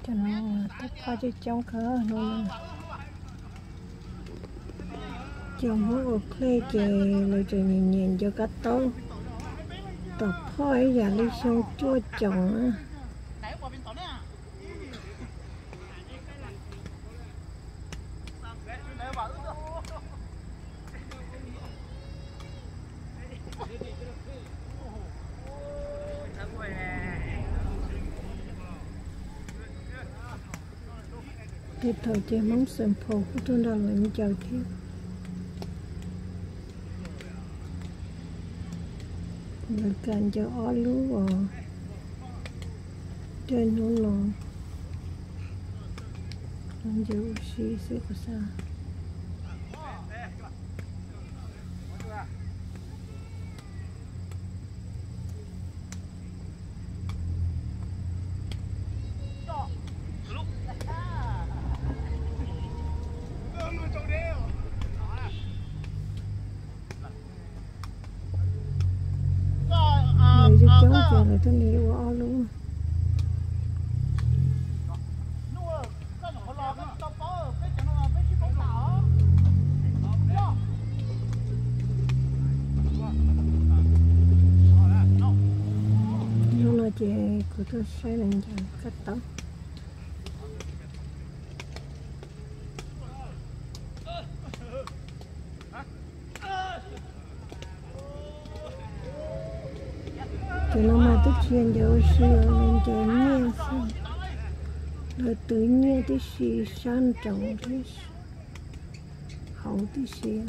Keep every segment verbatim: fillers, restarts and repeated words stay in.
cho nó tất cả cho trong khờ nó chồng hú ok kề lời trời nhìn nhìn cho cá tôm tập phơi và đi sông chua chồng cái thời chơi móng sườn phù của tôi đang làm chờ thiếu người cần cho ó lú vào trên nó lò làm cho oxy sẽ có sao chống chờ lại tôi nghĩ quá luôn nhưng mà chị của tôi sẽ làm cho cắt tóc cho nó mà tức chuyện cho xưa lên cho nghe xong rồi tự nhiên tí xì sang trọng tí hậu tí xì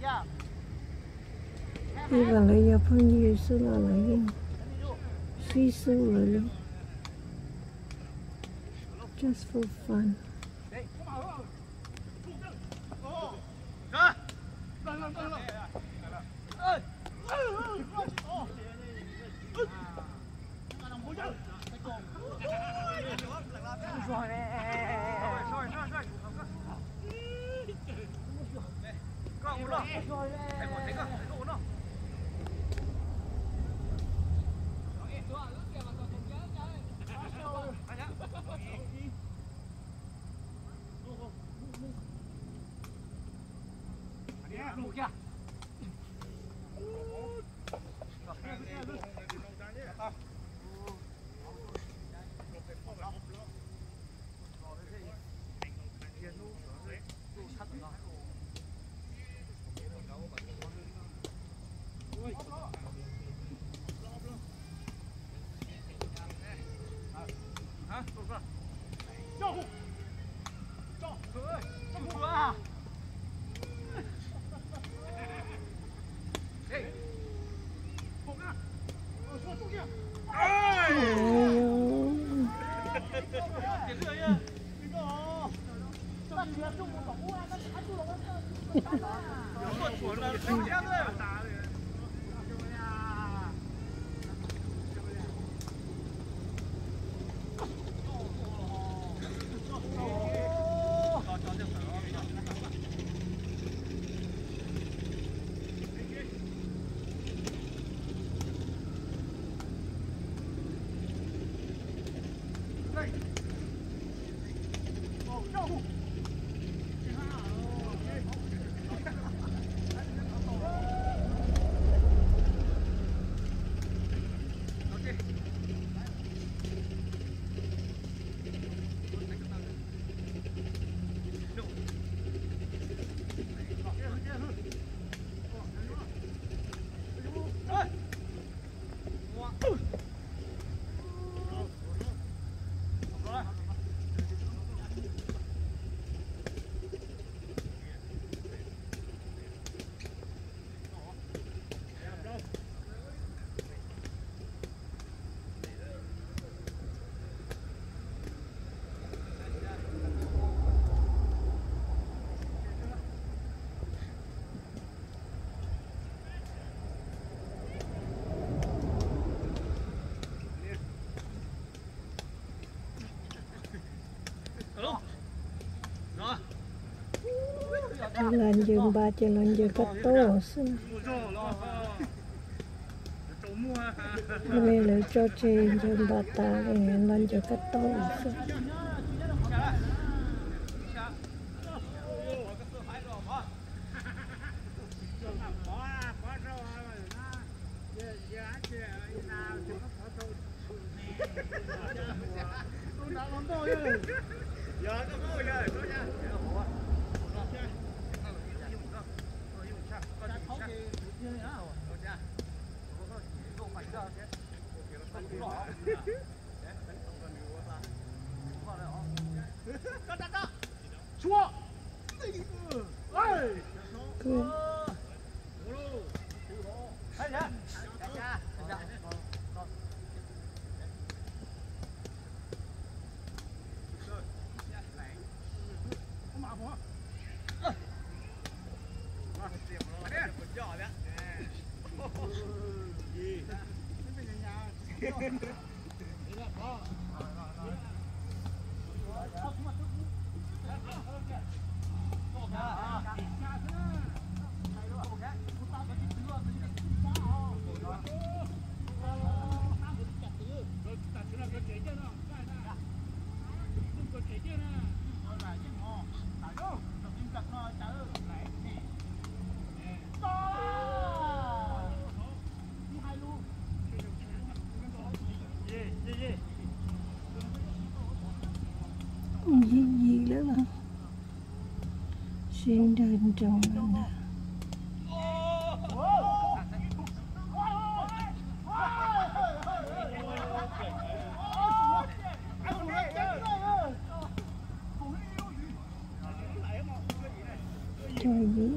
đi vào lại giờ phong nhiều xưa là lại đi suy xưa lại đi just for fun lên giường ba cho lên giường cắt tố xin đây là cho chị giường ba ta lên giường cắt tố xin gì gì nữa mà xin đơn trọng là trời gì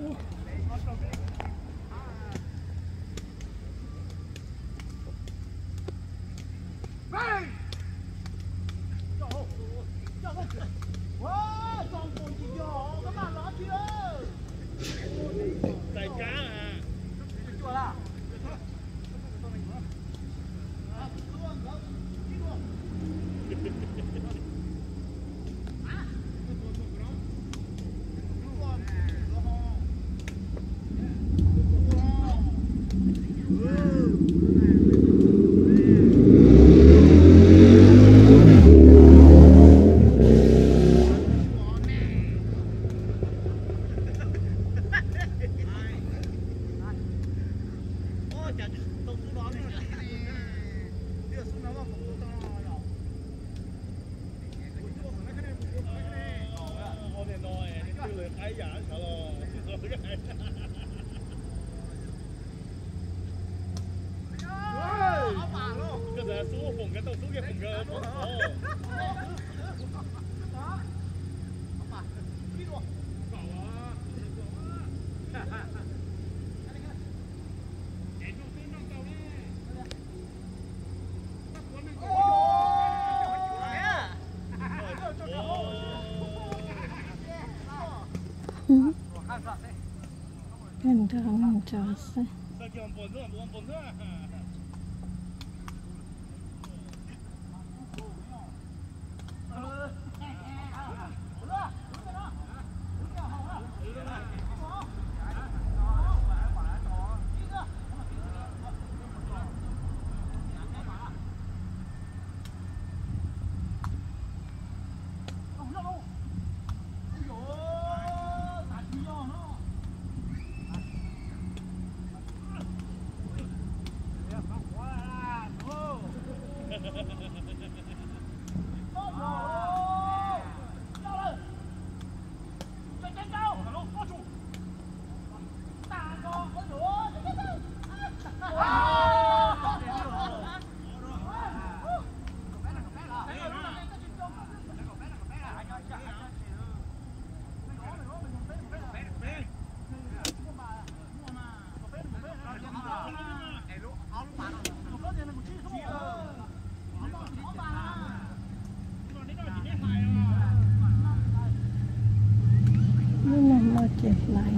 Cẩn thận cho xe. Chẹp lại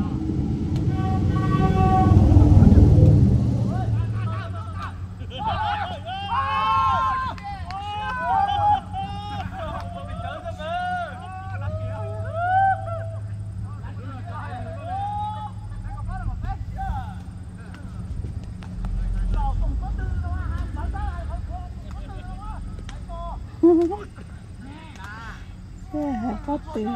xe là có từ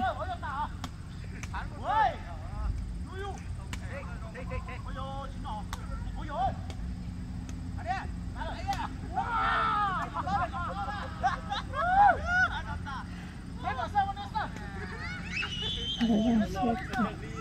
Hãy subscribe cho kênh Ghiền Mì Gõ để không bỏ lỡ những video hấp dẫn.